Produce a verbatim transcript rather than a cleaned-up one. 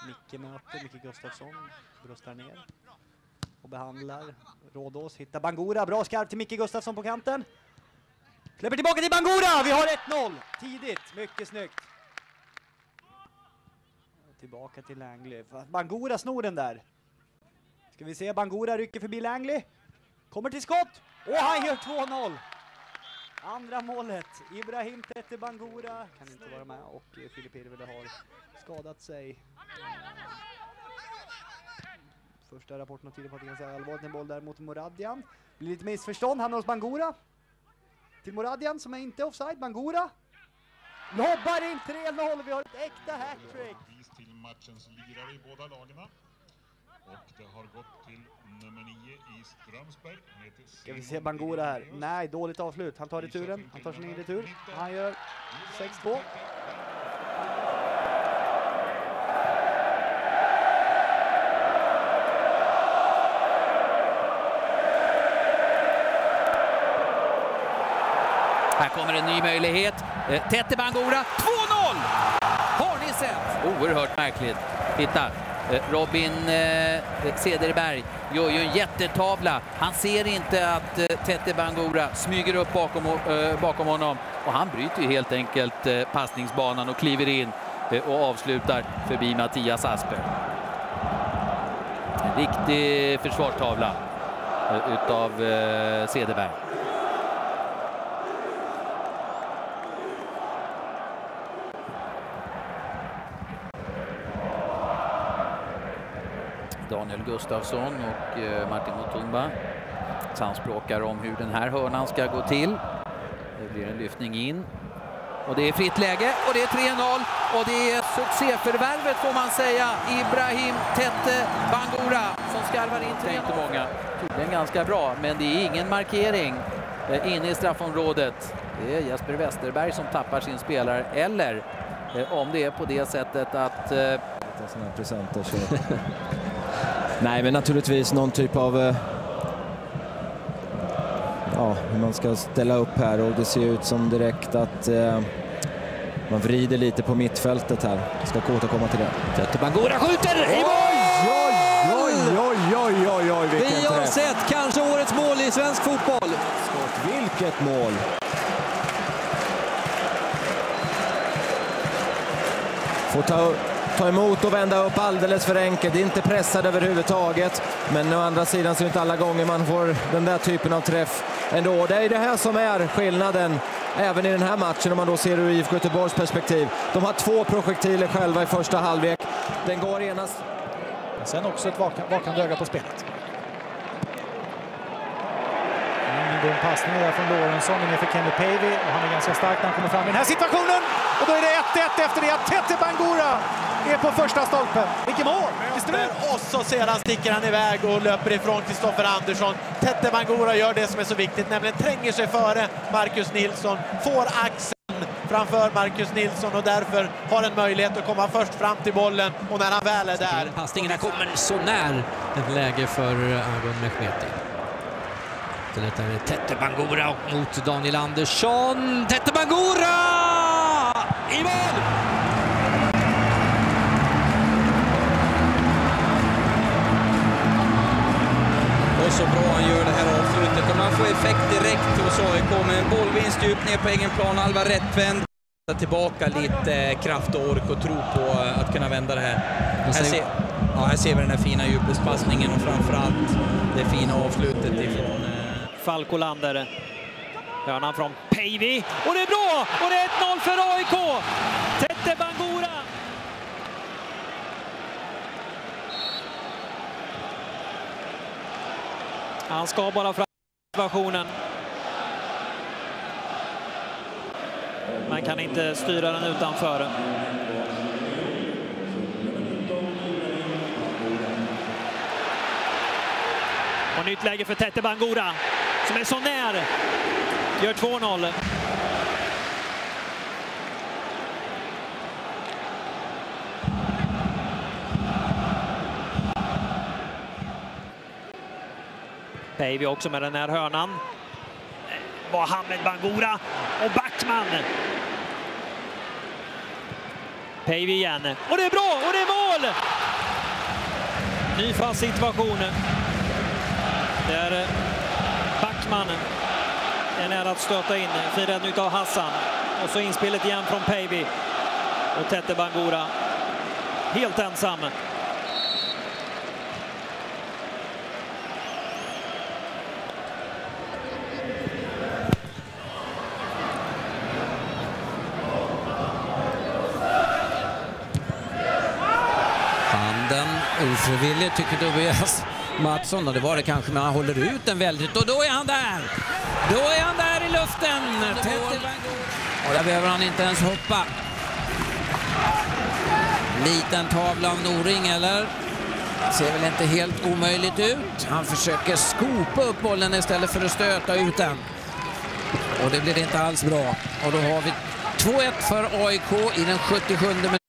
Micke möter, Micke Gustafsson bröstar ner och behandlar. Rådås hittar Bangura, bra skarp till Micke Gustafsson på kanten. Släpper tillbaka till Bangura, vi har ett noll tidigt, mycket snyggt. Tillbaka till Langley, Bangura snor den där. Ska vi se, Bangura rycker förbi Langley. Kommer till skott, och han gör två noll. Andra målet, Ibrahim Tete Bangura kan inte vara med och Filip Irvele har skadat sig. Första rapporten tyder på att det är ganska allvarligt, en boll där mot Moradjan. Blir lite missförstånd, hamnar hos Bangura. Till Moradjan som är inte offside, Bangura. Lobbar in tre noll, vi har ett äkta hattrick. Till matchens lirare i båda lagarna. Och det har gått till nummer nio i Strömsberg. Ska vi se Bangura här? Nej, dåligt avslut. Han tar returen. Han tar sin egen retur. Han gör sex två. Här kommer en ny möjlighet. Tete Bangura, två noll! Har ni sett? Oerhört märkligt. Titta. Robin eh, Cederberg gör ju en jättetavla. Han ser inte att eh, Tete Bangura smyger upp bakom, eh, bakom honom. Och han bryter ju helt enkelt eh, passningsbanan och kliver in eh, och avslutar förbi Mattias Asper. En riktig försvarstavla eh, utav eh, Cederberg. Daniel Gustafsson och eh, Martin Mutumba samspråkar om hur den här hörnan ska gå till. Det blir en lyftning in. Och det är fritt läge och det är tre noll. Och det är succéförvärvet får man säga. Ibrahim Tete Bangura som skarvar in tre noll. Många. Tydligen ganska bra, men det är ingen markering eh, inne i straffområdet. Det är Jesper Westerberg som tappar sin spelare. Eller eh, om det är på det sättet att... Eh, sådana här presenter så... Nej, men naturligtvis någon typ av eh, ja, hur man ska ställa upp här, och det ser ut som direkt att eh, man vrider lite på mittfältet här. Jag ska återkomma till det. Tete Bangura skjuter i mål! Oj, oj, oj, oj, oj, oj, vilken Vi har träff. sett kanske årets mål i svensk fotboll. Skott, vilket mål! Får ta ta emot och vända upp alldeles för enkelt. Det är inte pressad överhuvudtaget. Men å andra sidan så är det inte alla gånger man får den där typen av träff ändå. Det är det här som är skillnaden även i den här matchen om man då ser ur I F K Göteborgs perspektiv. De har två projektiler själva i första halvlek. Den går genast. Sen också ett vakan, vakande öga på spelet. Ingen dum passning där från Lorentzon ner för Kenny Pavey. Och han är ganska stark när han kommer fram i den här situationen. Och då är det ett ett efter det att Tete Bangura är på första stolpen. Vilket mål! Och så sedan sticker han iväg och löper ifrån Kristoffer Andersson. Tete Bangura gör det som är så viktigt, nämligen tränger sig före Marcus Nilsson. Får axeln framför Marcus Nilsson och därför har en möjlighet att komma först fram till bollen. Och när han väl är där... Passningarna kommer så när ett läge för Agon Mehmeti. Det är Tete Bangura mot Daniel Andersson. Tete Bangura! I mål! Och så bra han gör det här avslutet. Och man får effekt direkt hos A I K med en bollvinst djupt ner på egen plan. Alva rättvänd. Tillbaka lite kraft och ork och tro på att kunna vända det här. Här ser, ja, här ser vi den här fina djupledspassningen och framförallt det fina avslutet ifrån... Falkolander. Hörnan från Pavey. Och det är bra! Och det är ett noll för A I K! Tete Bangura! Han ska bara fram situationen. Man kan inte styra den utanför. Och nytt läge för Tete Bangura som är så när. Gör två noll. Pavey också med den här hörnan. Mohamed Bangura och Backman. Pavey igen. Och det är bra! Och det är mål! Ny fast situation. Där Backman är nära att stöta in. Fin räddning av Hassan. Och så inspelet igen från Päivi. Och Tete Bangura helt ensam. Handen ofrivilligt tycker Tobias Mattsson, och det var det kanske, men han håller ut den väldigt, och då är han där! Då är han där i luften! Och där behöver han inte ens hoppa. Liten tavla av Noring, eller? Ser väl inte helt omöjligt ut. Han försöker skopa upp bollen istället för att stöta ut den. Och det blir inte alls bra. Och då har vi två ett för A I K i den sjuttiosjunde minuten.